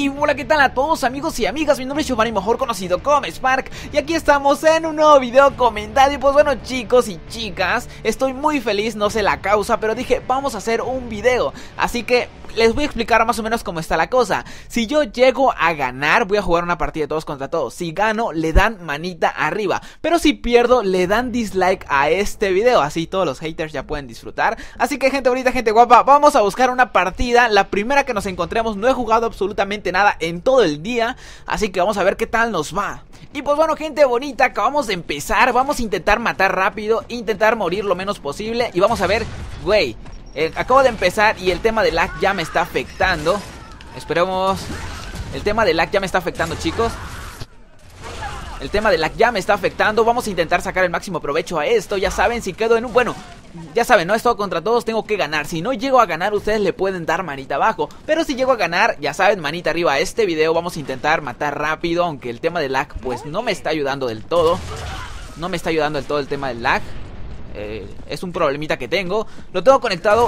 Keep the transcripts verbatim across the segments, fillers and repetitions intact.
Y hola, ¿qué tal a todos amigos y amigas? Mi nombre es Giovanni, mejor conocido como Spark, y aquí estamos en un nuevo video comentado. Y pues bueno, chicos y chicas, estoy muy feliz, no sé la causa, pero dije, vamos a hacer un video. Así que les voy a explicar más o menos cómo está la cosa. Si yo llego a ganar, voy a jugar una partida de todos contra todos. Si gano, le dan manita arriba, pero si pierdo, le dan dislike a este video. Así todos los haters ya pueden disfrutar. Así que gente bonita, gente guapa, vamos a buscar una partida, la primera que nos encontremos. No he jugado absolutamente nada en todo el día, así que vamos a ver qué tal nos va. Y pues bueno, gente bonita, acabamos de empezar. Vamos a intentar matar rápido, intentar morir lo menos posible. Y vamos a ver, güey, eh, acabo de empezar y el tema de lag ya me está afectando. Esperemos. El tema de lag ya me está afectando, chicos. El tema de lag ya me está afectando. Vamos a intentar sacar el máximo provecho a esto. Ya saben, si quedo en un... Bueno, ya saben, no es todo contra todos, tengo que ganar. Si no llego a ganar, ustedes le pueden dar manita abajo. Pero si llego a ganar, ya saben, manita arriba a este video. Vamos a intentar matar rápido, aunque el tema de lag pues no me está ayudando del todo. No me está ayudando del todo el tema del lag. eh, Es un problemita que tengo. Lo tengo conectado.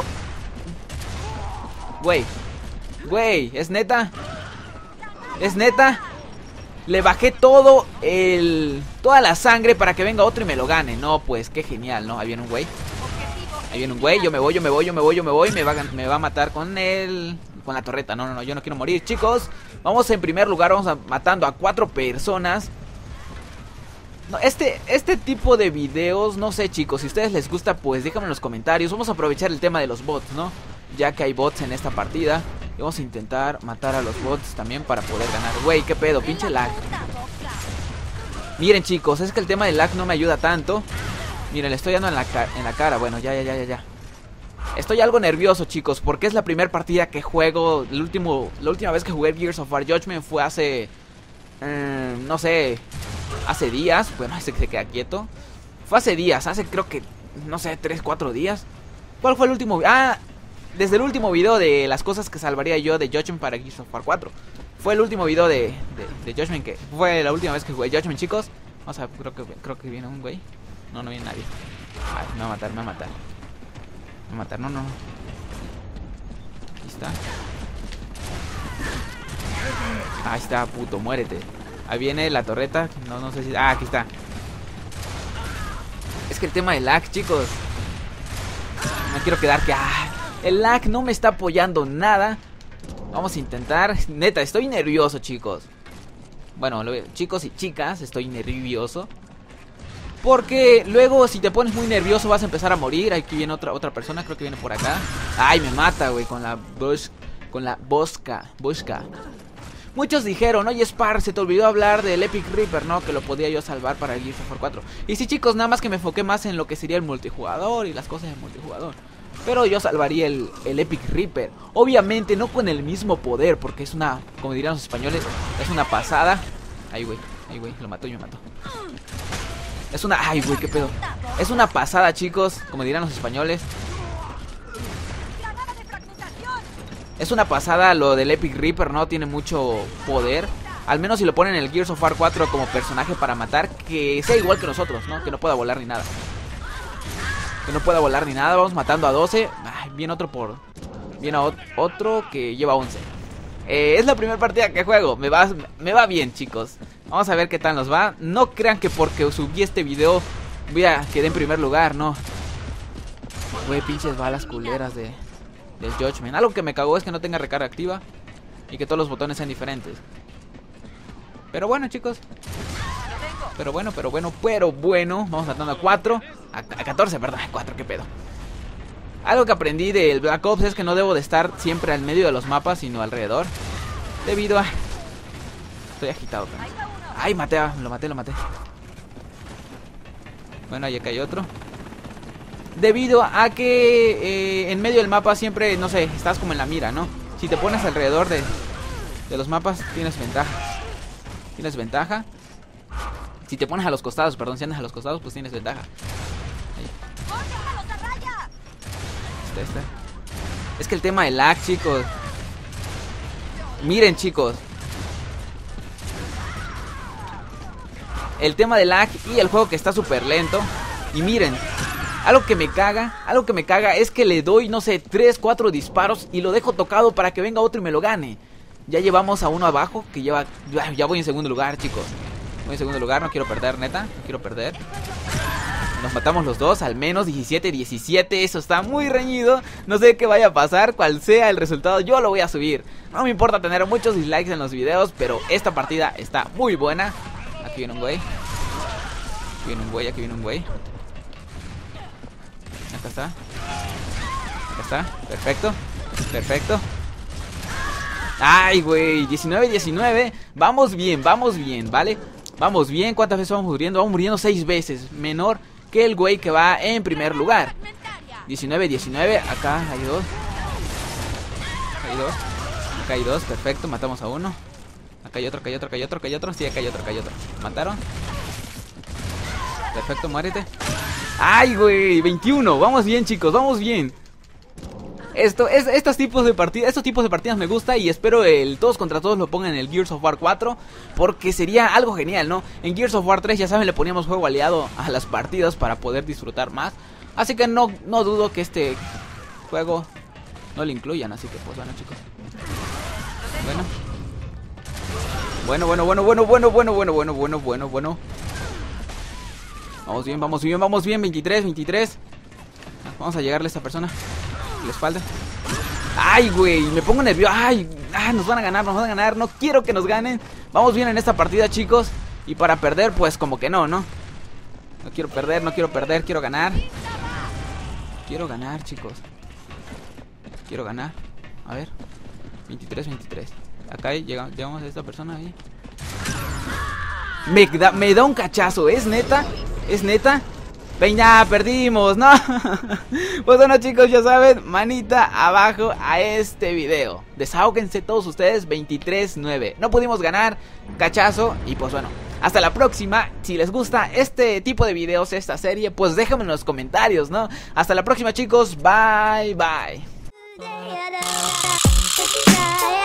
Güey, güey, ¿es neta? ¿Es neta? Le bajé todo el... toda la sangre para que venga otro y me lo gane. No, pues, qué genial, ¿no? Ahí viene un güey. Ahí viene un güey, yo me voy, yo me voy, yo me voy, yo me voy. Me va, me va a matar con el... con la torreta. No, no, no, yo no quiero morir, chicos. Vamos en primer lugar, vamos a, matando a cuatro personas. No, este, este tipo de videos, no sé, chicos, si a ustedes les gusta, pues déjenme en los comentarios. Vamos a aprovechar el tema de los bots, ¿no? Ya que hay bots en esta partida. Y vamos a intentar matar a los bots también para poder ganar. Güey, qué pedo, pinche lag. Miren, chicos, es que el tema del lag no me ayuda tanto. Miren, le estoy dando en la, en la cara. Bueno, ya, ya, ya, ya, ya. Estoy algo nervioso, chicos, porque es la primera partida que juego. El último, la última vez que jugué Gears of War Judgment fue hace... Eh, no sé... Hace días. Bueno, ese que se queda quieto. Fue hace días, hace creo que... No sé, tres, cuatro días. ¿Cuál fue el último? Ah... Desde el último video de las cosas que salvaría yo de Judgment para Gears of War cuatro. Fue el último video de, de, de Judgment que... Fue la última vez que jugué Judgment, chicos. Vamos a... Creo que, creo que viene un güey. No, no viene nadie. Ay, me va a matar, me va a matar. Me va a matar, no, no. Aquí está. Ahí está, puto, muérete. Ahí viene la torreta. No, no sé si... Ah, aquí está. Es que el tema del lag, chicos. No quiero quedar que... Ah, el lag no me está apoyando nada. Vamos a intentar. Neta, estoy nervioso, chicos. Bueno, lo, chicos y chicas, estoy nervioso. Porque luego si te pones muy nervioso vas a empezar a morir. Aquí viene otra, otra persona, creo que viene por acá. Ay, me mata, güey, con la bush, con la bosca, busca. Muchos dijeron, oye Spar, se te olvidó hablar del Epic Reaper, ¿no? Que lo podía yo salvar para el Gears of War cuatro. Y sí, chicos, nada más que me enfoqué más en lo que sería el multijugador y las cosas del multijugador. Pero yo salvaría el, el Epic Reaper. Obviamente no con el mismo poder, porque es una, como dirían los españoles, es una pasada. Ay, güey, ay, güey, lo mató y me mató. Es una... Ay, güey, qué pedo. Es una pasada, chicos, como dirán los españoles. Es una pasada lo del Epic Reaper, ¿no? Tiene mucho poder. Al menos si lo ponen en el Gears of War cuatro como personaje para matar, que sea igual que nosotros, ¿no? Que no pueda volar ni nada. Que no pueda volar ni nada. Vamos matando a doce. Ay, viene otro por... Viene otro que lleva once. eh, Es la primera partida que juego. Me va, me va bien, chicos. Vamos a ver qué tal nos va. No crean que porque subí este video voy a quedar en primer lugar, no. Güey, pinches balas culeras de... del Judgment. Algo que me cagó es que no tenga recarga activa y que todos los botones sean diferentes. Pero bueno, chicos. Pero bueno, pero bueno, pero bueno. Vamos matando a cuatro. A, a catorce, perdón, a cuatro, qué pedo. Algo que aprendí del Black Ops es que no debo de estar siempre al medio de los mapas, sino alrededor. Debido a... Estoy agitado también. Ay, maté, a... lo maté, lo maté. Bueno, ahí acá hay otro. Debido a que eh, en medio del mapa siempre, no sé, estás como en la mira, ¿no? Si te pones alrededor de, de los mapas, tienes ventaja. Tienes ventaja. Si te pones a los costados, perdón, si andas a los costados, pues tienes ventaja. Ahí. Está, está. Es que el tema del lag, chicos. Miren, chicos. El tema del lag y el juego que está súper lento. Y miren, algo que me caga, algo que me caga es que le doy, no sé, tres, cuatro disparos y lo dejo tocado para que venga otro y me lo gane. Ya llevamos a uno abajo que lleva... Ya voy en segundo lugar, chicos. Voy en segundo lugar, no quiero perder, neta. No quiero perder. Nos matamos los dos, al menos diecisiete diecisiete. Eso está muy reñido. No sé qué vaya a pasar, cual sea el resultado, yo lo voy a subir. No me importa tener muchos dislikes en los videos, pero esta partida está muy buena. Aquí viene un güey. Aquí viene un güey, aquí viene un güey. Acá está. Acá está, perfecto. Perfecto. Ay, güey, diecinueve diecinueve. Vamos bien, vamos bien, ¿vale? Vamos bien, ¿cuántas veces vamos muriendo? Vamos muriendo seis veces, menor que el güey que va en primer lugar. diecinueve diecinueve, acá hay dos. Acá hay dos. Acá hay dos, perfecto, matamos a uno. Acá hay otro, acá hay otro, acá hay otro, acá hay otro. Sí, acá hay otro, acá hay otro. ¿Mataron? Perfecto, muérete. Ay, güey, veintiuno, vamos bien, chicos, vamos bien. Esto, es, estos tipos de partidas, estos tipos de partidas me gusta y espero el todos contra todos lo pongan en el Gears of War cuatro, porque sería algo genial, ¿no? En Gears of War tres, ya saben, le poníamos juego aliado a las partidas para poder disfrutar más. Así que no, no dudo que este juego no lo incluyan, así que pues bueno, chicos. Bueno. Bueno, bueno, bueno, bueno, bueno, bueno, bueno, bueno, bueno, bueno, bueno. Vamos bien, vamos bien, vamos bien, veintitrés, veintitrés. Vamos a llegarle a esta persona. La espalda. Ay, güey, me pongo nervioso. Ay, ah, nos van a ganar, nos van a ganar. No quiero que nos ganen. Vamos bien en esta partida, chicos. Y para perder, pues como que no, ¿no? No quiero perder, no quiero perder, quiero ganar. Quiero ganar, chicos. Quiero ganar. A ver. veintitrés, veintitrés. Acá llegamos, llegamos a esta persona ahí. Me da, me da un cachazo, ¿es neta? ¿Es neta? Peña, perdimos, ¿no? Pues bueno, chicos, ya saben, manita abajo a este video. Desahóguense todos ustedes, veintitrés nueve. No pudimos ganar, cachazo. Y pues bueno, hasta la próxima. Si les gusta este tipo de videos, esta serie, pues déjenme en los comentarios, ¿no? Hasta la próxima, chicos, bye, bye.